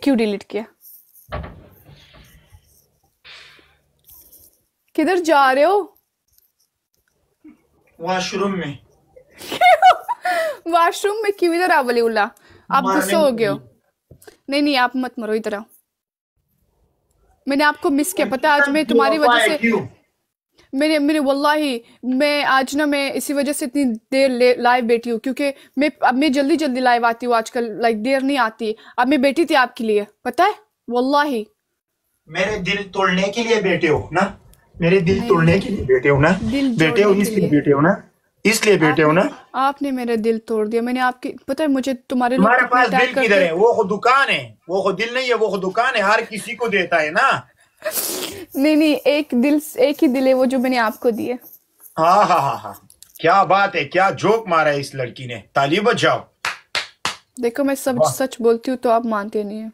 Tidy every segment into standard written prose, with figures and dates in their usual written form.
क्यों डिलीट किया? किधर जा रहे हो? वॉशरूम में। वॉशरूम में क्यों? इधर आओ वलीउल्लाह, आप गुस्सा हो गए हो। नहीं आप मत मरो, इधर आओ। मैंने आपको मिस किया, पता है आज मैं तुम्हारी वजह से मैंने वल्लाही मैं आज ना मैं इसी वजह से इतनी देर लाइव बैठी हूँ, क्योंकि मैं जल्दी लाइव आती हूँ आजकल, लाइक देर नहीं आती। अब मैं बैठी थी आपके लिए, पता है वल्लाही। मेरे दिल तोड़ने के लिए बैठे हो ना? मेरे दिल तोड़ने के लिए बैठे हो ना? बैठे हो इसलिए बैठे हो ना? इसलिए बैठे हो ना? आपने मेरा दिल तोड़ दिया। मैंने आपकी, पता है मुझे तुम्हारे तुम्हारे पास दिल किधर है? वो खुद दुकान है, वो खुद दिल नहीं है, वो खुद दुकान है, हर किसी को देता है ना। नहीं एक ही दिल है वो जो मैंने आपको दिए। हाँ, क्या बात है, क्या जोक मारा है इस लड़की ने। ताली बजाओ। देखो मैं सब सच बोलती हूँ तो आप मानते नहीं है।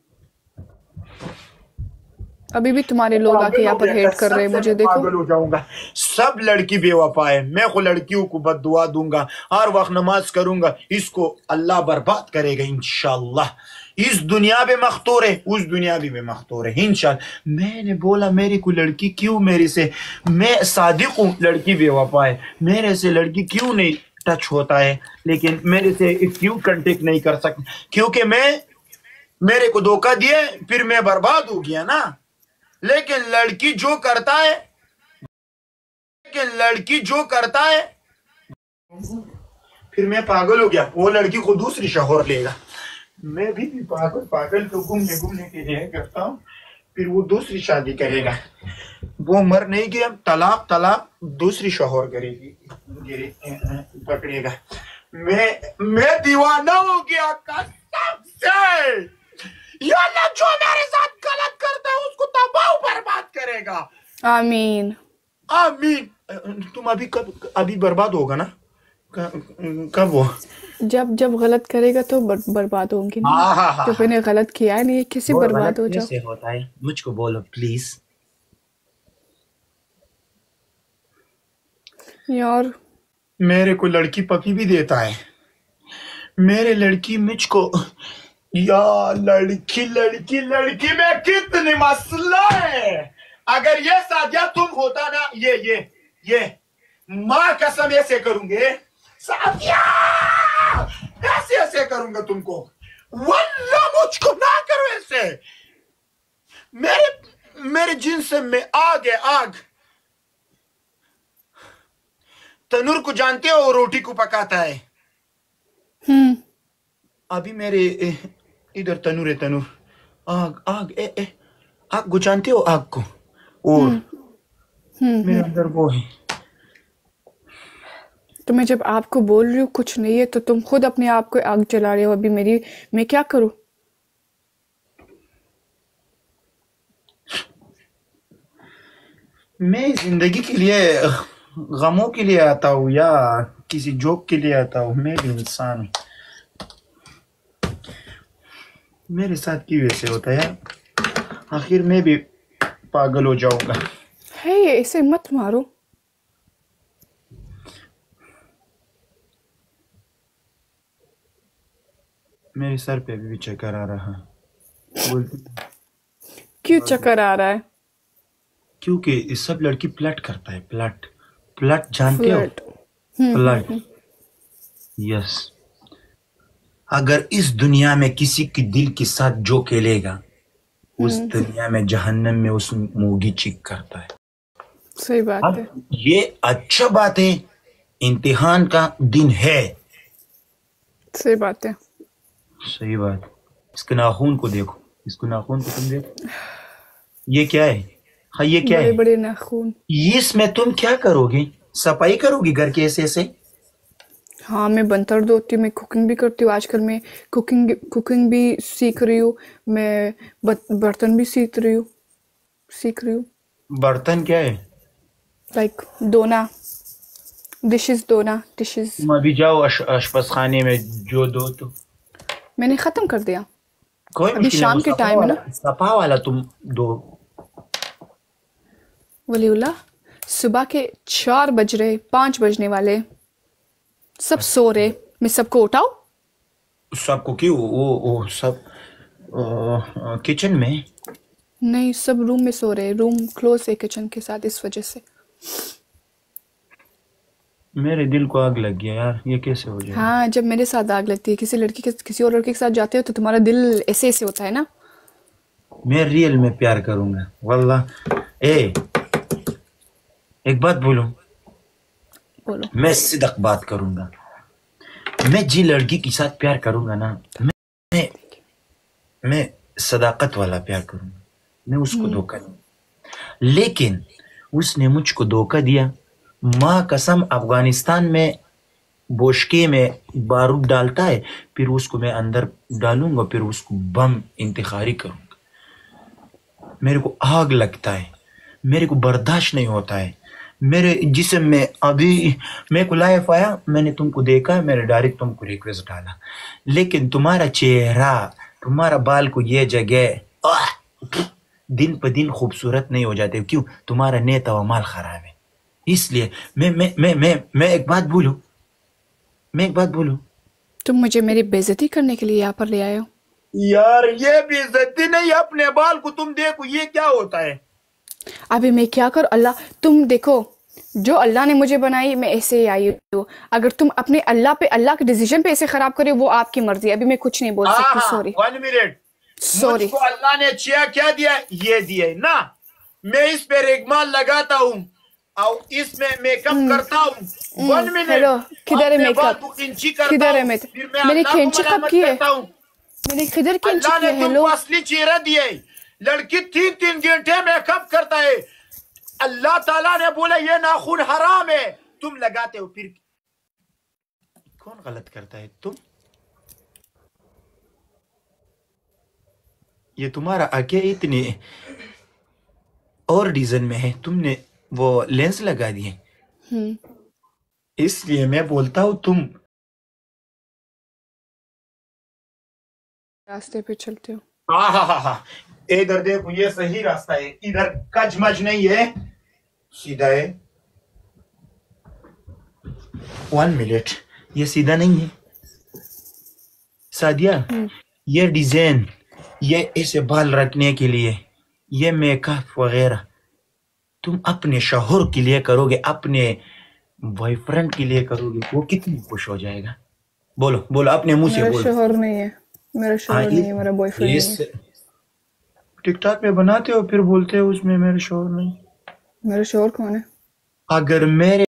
अभी भी तुम्हारे लोग आके यहाँ पर हेट कर रहे हैं मुझे। देखो पागल हो जाऊंगा। सब लड़की बेवफा है। मैं को लड़कियों को बद्दुआ दूंगा, हर वक्त नमाज करूंगा, इसको अल्लाह बर्बाद करेगा इंशाल्लाह। इस दुनिया में मख्तूर है, उस दुनिया भी में मख्तूर है इंशाल्लाह। मैंने बोला मेरी को लड़की क्यों मेरे से, मैं सादिक हूँ, लड़की बेवफा है, मेरे से लड़की क्यों नहीं टच होता है, लेकिन मेरे से क्यों कांटेक्ट नहीं कर सकती, क्योंकि मेरे को धोखा दिए, फिर मैं बर्बाद हो गया ना। लेकिन लड़की जो करता है फिर मैं पागल हो गया, वो लड़की को दूसरी शौहर लेगा। मैं भी पागल तो घूमने के लिए करता हूँ, फिर वो दूसरी शादी करेगा। वो मर नहीं गया, तलाक दूसरी शौहर करेगी, पकड़ेगा। मैं दीवाना हो गया कसम से। या अल्लाह जो मेरे साथ गलत करता है उसको तबाह बर्बाद करेगा। आमीन। तुम अभी बर्बाद होगा ना? कब वो जब गलत करेगा तो बर्बाद होंगे ना। जो मैंने गलत किया नहीं, कैसे बर्बाद हो जाओ? कैसे होता है मुझको बोलो प्लीज यार। मेरे को लड़की पति भी देता है, मेरे लड़की मुझको। या लड़की में कितनी मसला है। अगर ये सादिया तुम होता ना, ये माँ कसम ऐसे करूंगे सादिया, ऐसे करूंगा तुमको। वल्ला मुझको ना करो ऐसे। मेरे जिन्स में आग है, आग। तनूर को जानते हो, रोटी को पकाता है। अभी मेरे इधर तनूर है, तनूर। आग को जानते हो, आग को? और मेरे अंदर वो है। तो मैं जब आपको बोल रही हूँ कुछ नहीं है, तो तुम खुद अपने आप को आग जला रहे हो। अभी मैं क्या करूं? मैं जिंदगी के लिए, गमों के लिए आता हूँ या किसी जोक के लिए आता हूँ? मैं भी इंसान हूँ। मेरे साथ क्यों ऐसे होता है? आखिर मैं भी पागल हो जाऊंगा। है ऐसे मत मारो। मेरे सर पे भी चक्कर आ रहा है। क्यों चक्कर आ रहा है? क्योंकि सब लड़की प्लट करता है। प्लट जानते हो? प्लट। यस। अगर इस दुनिया में किसी के दिल के साथ जो खेलेगा, उस दुनिया में जहन्नम में उस मूगी चिक करता है। सही बात है। ये अच्छा बात है, इम्तिहान का दिन है। सही बात है। सही बात। इसके नाखून को देखो, इसको नाखून को तुम देखो, ये क्या है? हाँ ये क्या है? बड़े नाखून। इसमें तुम क्या करोगे? सफाई करोगी घर के ऐसे? हाँ मैं बर्तन धोती हूँ, मैं कुकिंग भी करती हूँ। आजकल मैं कुकिंग भी सीख रही हूँ। मैं बर्तन भी सीख रही हूँ। बर्तन क्या है? लाइक धोना, डिशेस धोना, डिशेस। तुम अभी जाओ अशपज खाने में जो दो तो। मैंने खत्म कर दिया। कोई अभी शाम के टाइम है ना। सफा वाला तुम दो। वलीउल्लाह सुबह के 4 बज रहे, 5 बजने वाले, सब सो रहे। मैं सबको उठाओ? सबको क्यों? वो सब किचन में। नहीं, सब रूम में सो रहे हैं, रूम क्लोज है किचन के साथ, इस वजह से। मेरे दिल को आग लग गया यार, ये कैसे हो जाएगा? हाँ, जब मेरे साथ आग लगती है, किसी लड़की के किसी और लड़के के साथ जाते हो तो तुम्हारा दिल ऐसे ऐसे होता है ना। मैं रियल में प्यार करूंगा वल्लाह। एक बात बोलूं, बोलो। मैं सिदक बात करूंगा। मैं जी लड़की के साथ प्यार करूंगा ना, मैं सदाकत वाला प्यार करूंगा, मैं उसको धोखा दूंगा। लेकिन उसने मुझको धोखा दिया, माँ कसम, अफगानिस्तान में बोशके में बारूद डालता है, फिर उसको मैं अंदर डालूंगा, फिर उसको बम इंतखारी करूंगा। मेरे को आग लगता है, मेरे को बर्दाश्त नहीं होता है। मेरे जिस्म में अभी मेरे को लाइफ आया, मैंने तुमको देखा, मैंने डायरेक्ट तुमको रिक्वेस्ट डाला, लेकिन तुम्हारा चेहरा, तुम्हारा बाल को ये जगह दिन पर दिन खूबसूरत नहीं हो जाते। क्यों? तुम्हारा नेत व माल खराब है। इसलिए मैं एक बात बोलूं, तुम मुझे मेरी बेइज्जती करने के लिए यहाँ पर ले आए हो। यार ये बेइज्जती नहीं, अपने बाल को तुम देखो, ये क्या होता है? अभी मैं क्या करूं? अल्लाह, तुम देखो, जो अल्लाह ने मुझे बनाई, मैं ऐसे ही आई हूँ। अगर तुम अपने अल्लाह के डिसीजन पे ऐसे खराब करे, वो आपकी मर्जी। अभी मैं कुछ नहीं बोल सकती, सॉरी। 1 minute, sorry. मुझको अल्लाह ने क्या दिया? ये दिया ना, मैं इस पे रेगमाल लगाता हूँ और इसमें मेकअप करता हूँ। 1 मिनट, हेलो, किधर है मेकअप? किधर है? मैंने कैंची कब की है? मैंने किधर कैंची की है? हेलो, असली चेहरा दिया है। लड़की 3 घंटे मेकअप करता है, अल्लाह ताला ने बोला ये नाखून हराम है, तुम लगाते हो। फिर कौन गलत करता है? तुम? ये तुम्हारा आंखें इतनी और डिजाइन में है, तुमने वो लेंस लगा दिए, इसलिए मैं बोलता हूँ तुम रास्ते पे चलते हो। हाँ, इधर देखो, ये सही रास्ता है, इधर कचमच नहीं है, सीधा है। 1 मिनट, ये सीधा नहीं है सादिया। ये डिजाइन, ये ऐसे बाल रखने के लिए, ये मेकअप वगैरह तुम अपने शौहर के लिए करोगे, अपने बॉयफ्रेंड के लिए करोगे, वो कितनी खुश हो जाएगा? बोलो बोलो, अपने मुंह से बोलो। मेरा शौहर नहीं है, मेरा शौहर नहीं है, मेरा बॉयफ्रेंड है। टिकटॉक में बनाते हो फिर बोलते हो उसमें मेरा शौहर नहीं। मेरा शौहर कौन है? अगर मेरे